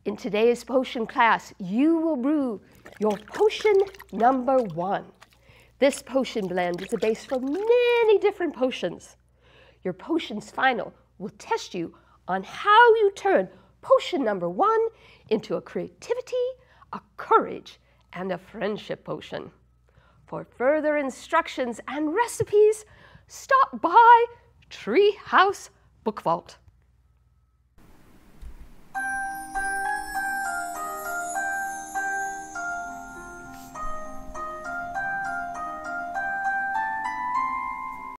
In today's potion class, you will brew your potion number 1. This potion blend is a base for many different potions. Your potions final will test you on how you turn potion number 1 into a creativity, a courage, and a friendship potion. For further instructions and recipes, stop by Treehouse Book Vault.